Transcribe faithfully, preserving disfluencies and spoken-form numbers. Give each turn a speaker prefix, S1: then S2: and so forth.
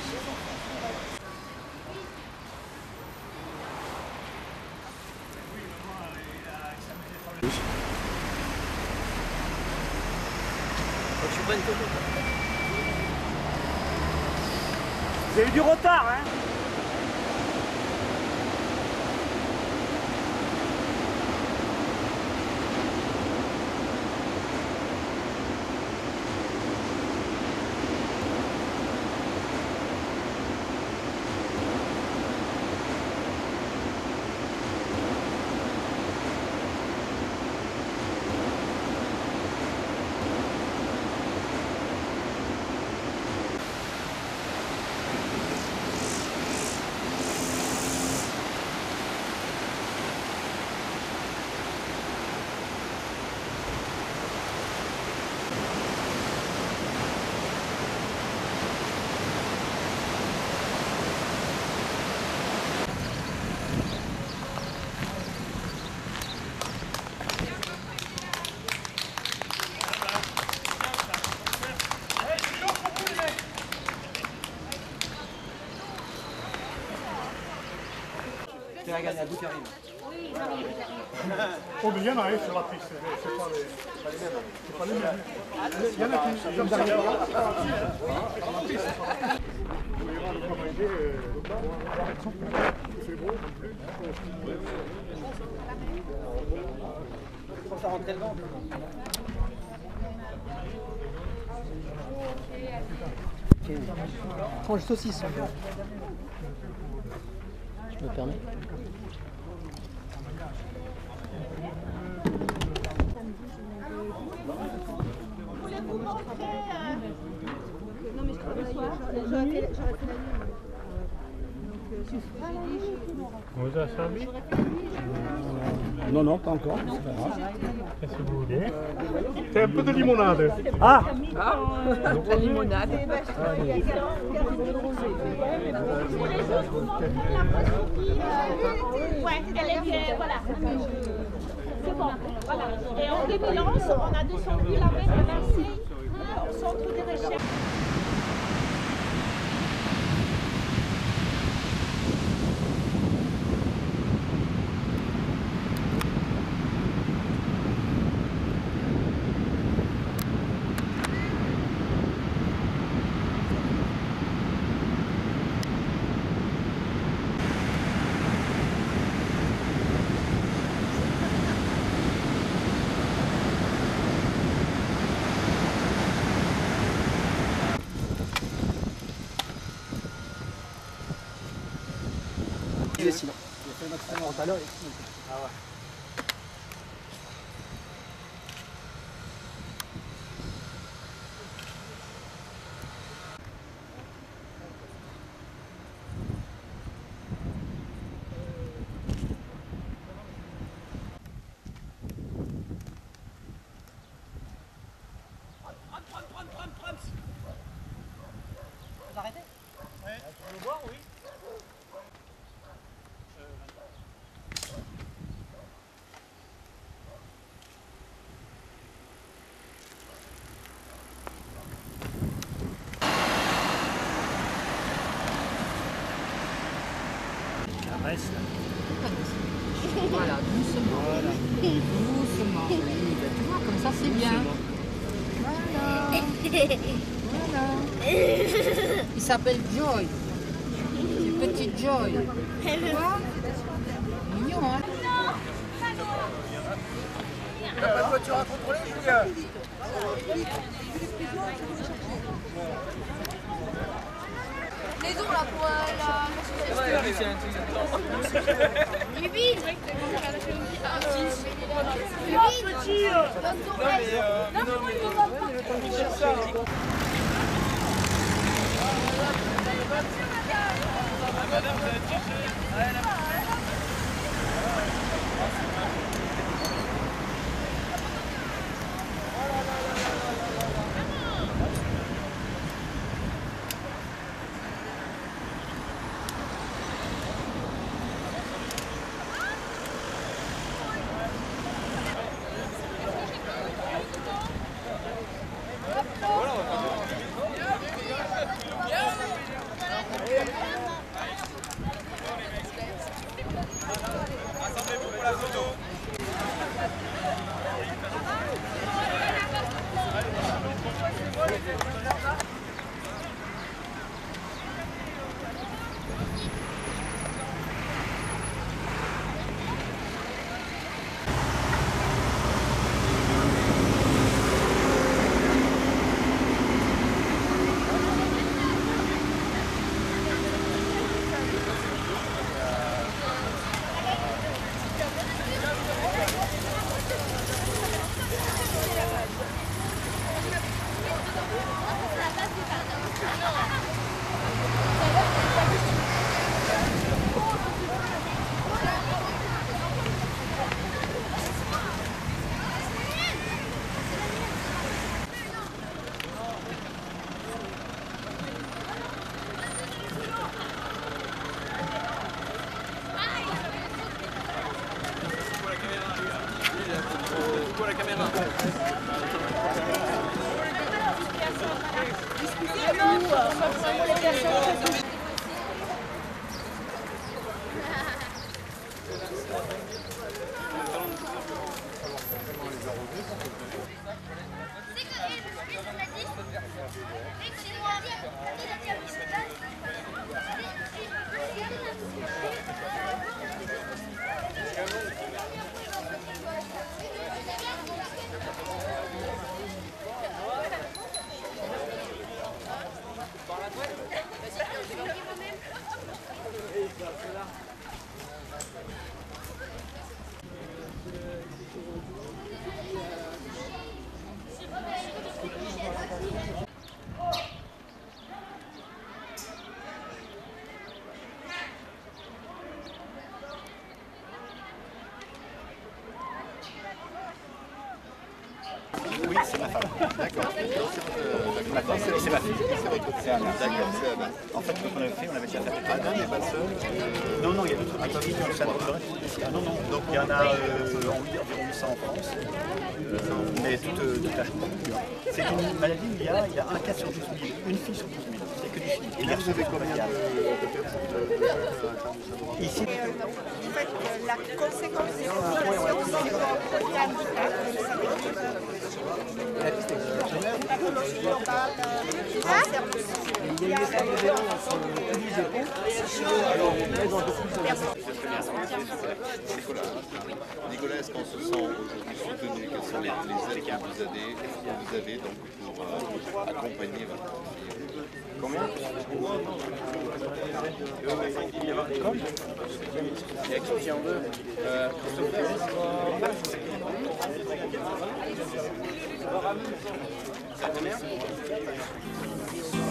S1: Tu prends une photo.
S2: Vous avez eu du retard, hein?
S1: Tu as gagné à bout qui arrive.
S3: Oh, mais il y en a un sur la piste, c'est pas les, c'est pas les mêmes. Il y en a qui sont derrière là. Il y aura le commandé, c'est beau non plus.
S1: Quand ça rentrait dedans.
S4: Tranche saucisse. Je me permets.
S5: Non mais je crois le soir, j'aurais fait la nuit.
S3: On vous a servi? Non, non, pas encore, c'est pas grave. Qu'est-ce que vous voulez? C'est un peu de limonade.
S2: Ah!
S5: La limonade.
S6: Ouais, elle est bien, voilà. C'est bon, voilà. Et en deux mille onze, on a descendu la mer de Marseille au centre de recherche.
S4: Sinon. Il a fait un accident tout à l'heure. Ah ouais.
S1: Vous arrêtez?
S2: Ouais. Tu veux voir, oui. Reste.
S7: Voilà, doucement.
S2: Voilà.
S7: Doucement. Oui, ben, tu vois, comme ça c'est bien. Voilà. Voilà. Il s'appelle Joy. C'est petit Joy. Tu vois? Mignon, hein?
S1: T'as pas de voiture à contrôler, Julien?
S5: Les os là pour la...
S1: Ouais, oui, c'est un truc.
S5: Il est vide. Il est vide. Non, mais moi, il me va pas.
S1: Madame, vous avez triché.
S8: Oui, c'est ma femme. D'accord. D'accord, c'est c'est ma fille. C'est votre fille. D'accord, c'est Anna. En fait, quand on avait fait, on avait déjà fait. Anna n'est pas seule. Non, non, il y a d'autres activités dans le centre de réfugiés. Ah non, non. Donc il y en a euh, environ huit cents en France. Euh, mais toute, euh, toute la journée. C'est une maladie où il y a, il y a un cas sur douze mille. Une fille sur douze mille. C'est que des filles. Et là, vous avez combien de personnes ici?
S6: En fait, la conséquence des complications, c'est qu'on peut handicap. Pathologie globale, cancer du sein. Il y a
S8: Nicolas. Nicolas, est-ce qu'on se sent aujourd'hui soutenu? Quelles sont les, les aides que vous avez, que vous avez donc pour euh, accompagner votre fille? Combien? Il y a une école? Il y a qui qui en veut? euh, Ça combien?